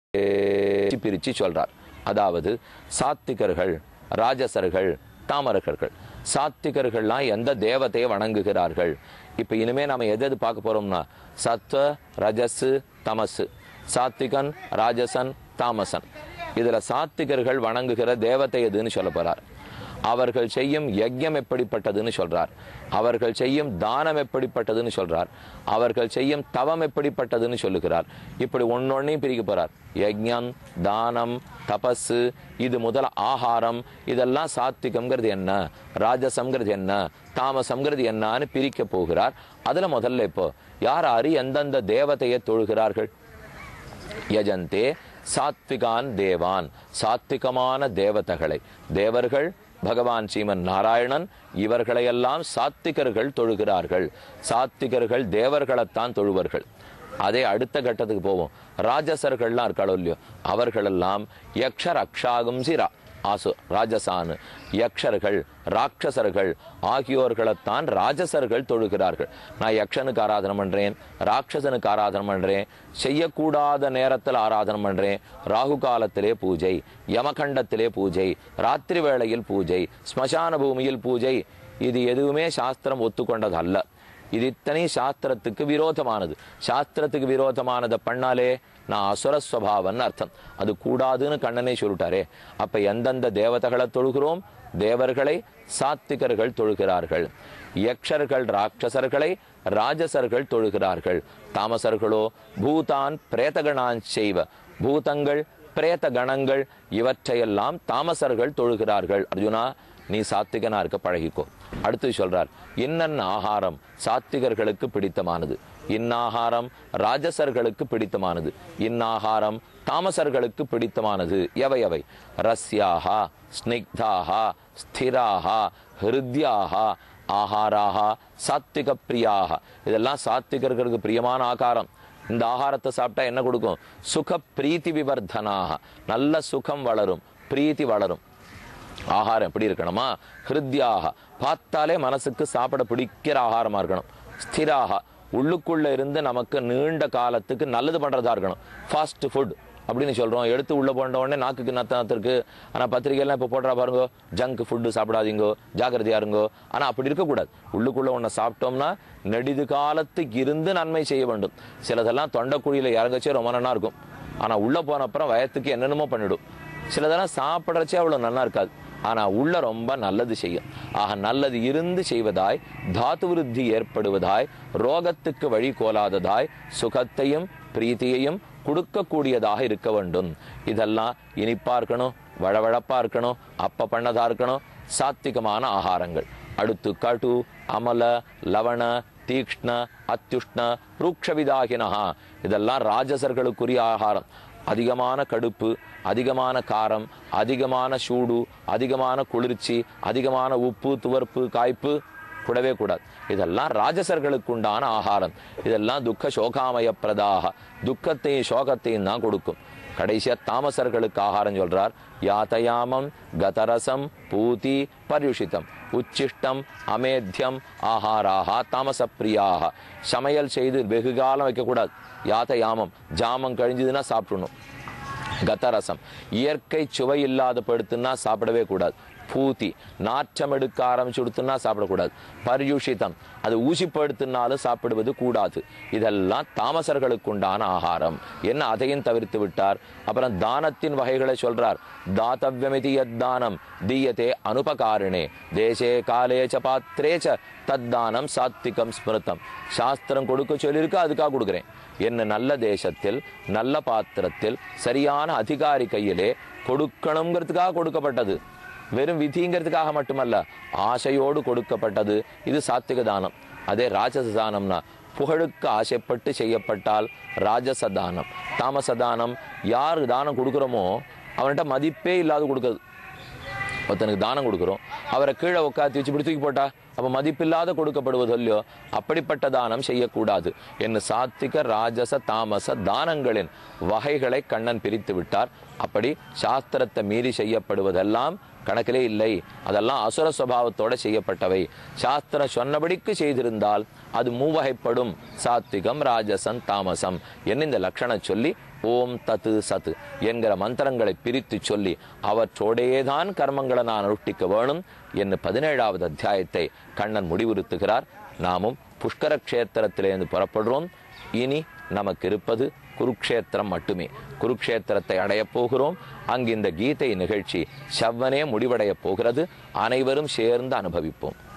பிரிச்சு சொல்றார். அதாவது சாத்திகர்கள், ராஜசர்கள், தாமரகர்கள். சாத்திகர்கள்லாம் எந்த தேவதையை வணங்குகிறார்கள்? இப்ப இனிமே நாம எது பார்க்க போறோம்னா சத்வ, ரஜசு, தமசு. சாத்திகன், ராஜசன், தாமசன். இதுல சாத்திகர்கள் வணங்குகிற தேவதை எதுன்னு சொல்ல போறார். அவர்கள் செய்யும் யஜ்யம் எப்படிப்பட்டதுன்னு சொல்றார். அவர்கள் செய்யும் தானம் எப்படிப்பட்டதுன்னு சொல்றார். அவர்கள் செய்யும் தவம் எப்படிப்பட்டதுன்னு சொல்லுகிறார். இப்படி ஒன்னொன்னையும் பிரிக்க போறார். யஜ்யம், தானம், தபசு, இது முதல் ஆகாரம், இதெல்லாம் சாத்விகம்ங்கிறது என்ன, ராஜசம்ங்கிறது என்ன, தாமசம்ங்கிறது என்னன்னு பிரிக்க போகிறார். அதுல முதல்ல இப்போ யார் எந்தெந்த தேவதையை தொழுகிறார்கள்? யஜந்தே சாத்விகான் தேவான், சாத்விகமான தேவதைகளை, தேவர்கள் பகவான் ஸ்ரீமன் நாராயணன், இவர்களையெல்லாம் சாத்திகர்கள் தொழுகிறார்கள். சாத்திகர்கள் தேவர்களைத்தான் தொழுவார்கள். அதே அடுத்த கட்டத்துக்கு போவோம். ராஜசர்கள்லாம் இருக்காளோ இல்லையோ, அவர்களெல்லாம் யக்ஷர் அக்ஷாகும் சிரா ஆசு ராஜசானு, யக்ஷர்கள், ராட்சசர்கள் ஆகியோர்களைத்தான் ராஜசர்கள் தொழுகிறார்கள். நான் யக்ஷனுக்கு ஆராதனை பண்றேன், ராட்சசனுக்கு ஆராதனை பண்றேன், செய்யக்கூடாத நேரத்தில் ஆராதனை பண்றேன். ராகு காலத்திலே பூஜை, யமகண்டத்திலே பூஜை, ராத்திரி வேளையில் பூஜை, ஸ்மசான பூமியில் பூஜை. இது எதுவுமே சாஸ்திரம் ஒத்துக்கொண்டது அல்ல. இது இத்தனை சாஸ்திரத்துக்கு விரோதமானது. சாஸ்திரத்துக்கு விரோதமானதை பண்ணாலே நான் அசுரஸ்வபாவன்னு அர்த்தம். அது கூடாதுன்னு கண்ணனே சொல்லிட்டாரே. அப்ப எந்தெந்த தேவதைகளை தொழுகிறோம்? தேவர்களை சாத்திகர்கள் தொழுகிறார்கள். யக்ஷர்கள், ராட்சசர்களை ராஜசர்கள் தொழுகிறார்கள். தாமசர்களோ பூதான் பிரேதகணான் செய்வ, பூதங்கள், பிரேத கணங்கள், இவற்றையெல்லாம் தாமசர்கள் தொழுகிறார்கள். அர்ஜுனா, நீ சாத்திகனா இருக்க பழகிக்கோ. அடுத்து சொல்றார், இன்னென்ன ஆகாரம் சாத்திகர்களுக்கு பிடித்தமானது, இன்னாகாரம் ராஜசர்களுக்கு பிடித்தமானது, இன்னாகாரம் தாமசர்களுக்கு பிடித்தமானது. எவை எவை? ரஸ்யாஹா, ஸ்னிக்தாஹா, ஸ்திராஹா, ஹிருத்யாஹா, ஆகாராஹா, சாத்விக பிரியாஹா. இதெல்லாம் சாத்விகர்களுக்கு பிரியமான ஆகாரம். இந்த ஆகாரத்தை சாப்பிட்டா என்ன கொடுக்கும்? சுக பிரீத்தி விவர்தனாக, நல்ல சுகம் வளரும், பிரீத்தி வளரும். ஆகாரம் எப்படி இருக்கணுமா? ஹிருத்யாக, பார்த்தாலே மனசுக்கு சாப்பிட பிடிக்கிற ஆகாரமா இருக்கணும். ஸ்திராக, உள்ளுக்குள்ள இருந்து நமக்கு நீண்ட காலத்துக்கு நல்லது பண்றதா இருக்கணும். ஃபாஸ்ட் ஃபுட் அப்படின்னு சொல்றோம். எடுத்து உள்ள போன உடனே நாக்குக்கு நத்திருக்கு. ஆனா பத்திரிகைலாம் இப்ப போடுறா பாருங்கோ, ஜங்க் ஃபுட்டு சாப்பிடாதீங்கோ, ஜாக்கிரதையா இருங்கோ. ஆனா அப்படி இருக்கக்கூடாது. உள்ளுக்குள்ள ஒன்ன சாப்பிட்டோம்னா நெடிது காலத்துக்கு இருந்து நன்மை செய்ய வேண்டும். சிலதெல்லாம் தொண்டைக்குழியில இறங்கச்சே ரொம்ப நல்லா இருக்கும். ஆனா உள்ள போன அப்புறம் வயத்துக்கு என்னென்னமோ பண்ணிடும். சிலதெல்லாம் சாப்பிடறச்சே அவ்வளவு நல்லா இருக்காது. ஆனா உள்ள ரொம்ப நல்லது செய்யும். ஆக நல்லது இருந்து செய்வதாய், தாத்து விருத்தி ஏற்படுவதாய், ரோகத்துக்கு வழி கோலாததாய், சுகத்தையும் பிரீத்தியையும் கொடுக்கக்கூடியதாக இருக்க வேண்டும். இதெல்லாம் இனிப்பா இருக்கணும், வழவழப்பா இருக்கணும், அப்ப பண்ணதா இருக்கணும். சாத்விகமான ஆகாரங்கள். அடுத்து கடு, அமல, லவண, தீக்ஷ்ண, அத்யுஷ்ண, ரூக்ஷவிதாகினஹா, இதெல்லாம் ராஜசர்களுக்குரிய ஆகாரம். அதிகமான கடுப்பு, அதிகமான காரம், அதிகமான சூடு, அதிகமான குளிர்ச்சி, அதிகமான உப்பு, துவர்ப்பு, காய்ப்பு கூடவே கூடாது. இதெல்லாம் ராஜசர்களுக்கு உண்டான ஆகாரம். இதெல்லாம் துக்க சோகாமய பிரதாக, துக்கத்தையும் சோகத்தையும் தான் கொடுக்கும். கடைசியா தாமசர்களுக்கு ஆகாரம் சொல்றார். யாத்தயாமம், கதரசம், பூதி, பர்யுஷிதம், உச்சிஷ்டம், அமேத்தியம் ஆகாராக தாமசப்பிரியாக. சமையல் செய்து வெகு காலம் வைக்கக்கூடாது. யாத்தயாமம், ஜாமம் கழிஞ்சதுன்னா சாப்பிடணும். கதரசம், இயற்கை சுவை இல்லாத படுத்துன்னா சாப்பிடவே கூடாது. பூதி, நாற்றம் எடுக்க ஆரம்பிச்சு கொடுத்துன்னா சாப்பிடக்கூடாது. பர்யுஷிதம், அது ஊசிப்படுத்தினாலும் சாப்பிடுவது கூடாது. இதெல்லாம் தாமசர்களுக்கு உண்டான ஆகாரம். என்ன அதையும் தவிர்த்து விட்டார். அப்புறம் தானத்தின் வகைகளை சொல்றார். தாத்தவ்யமிதி யத்தானம் தீயதே அனுபகாரிணே தேசே காலேச்ச பாத்திரேச்ச தத்தானம் சாத்விகம் ஸ்மிருதம். சாஸ்திரம் கொடுக்க சொல்லியிருக்கு, அதுக்காக கொடுக்குறேன். என்ன நல்ல தேசத்தில், நல்ல பாத்திரத்தில், சரியான அதிகாரி கையிலே கொடுக்கணுங்கிறதுக்காக கொடுக்கப்பட்டது. வெறும் விதிங்கிறதுக்காக மட்டுமல்ல, ஆசையோடு கொடுக்கப்பட்டது. இது சாத்விக தானம். அதே ராஜச தானம்னா புகழுக்கு ஆசைப்பட்டு செய்யப்பட்டால் ராஜச தானம். தாமச தானம், யாரு தானம் கொடுக்குறோமோ அவன்கிட்ட மதிப்பே இல்லாத கொடுக்குறது. ஒருத்தனுக்கு தானம் கொடுக்குறோம், அவரை கீழே உட்காந்து வச்சு இப்படி தூக்கி போட்டா அப்ப மதிப்பில்லாத கொடுக்கப்படுவது இல்லையோ, அப்படிப்பட்ட தானம் செய்யக்கூடாது. என்று சாத்விக, ராஜச, தாமச தானங்களின் வகைகளை கண்ணன் பிரித்து விட்டார். அப்படி சாஸ்திரத்தை மீறி செய்யப்படுவதெல்லாம் கணக்கிலே இல்லை. அதெல்லாம் அசுர சுபாவத்தோட செய்யப்பட்டவை. சாஸ்திரம் சொன்னபடிக்கு செய்திருந்தால் அது மூவகைப்படும். சாத்விகம், ராஜசம், தாமசம் என்ன இந்த லட்சணம் சொல்லி ஓம் தத்து சத்து என்கிற மந்திரங்களை பிரித்து சொல்லி அவற்றோடையேதான் கர்மங்களை நான் அனுஷ்டிக்க வேணும் என்று 17வது அத்தியாயத்தை கண்ணன் முடிவுறுத்துகிறார். நாமும் புஷ்கர க்ஷேத்திரத்திலிருந்து புறப்படுறோம். இனி நமக்கு இருப்பது குருக்ஷேத்திரம் மட்டுமே. குருக்ஷேத்திரத்தை அடையப் போகிறோம். அங்கு இந்த கீதை நிகழ்ச்சி செவ்வனே முடிவடையப் போகிறது. அனைவரும் சேர்ந்து அனுபவிப்போம்.